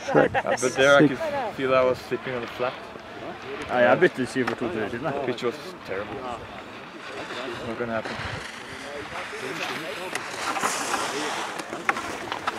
But there I could feel I was slipping on the flat. Ja, jeg byttet ski for 2 turer siden. The pitch was terrible. It's not gonna happen.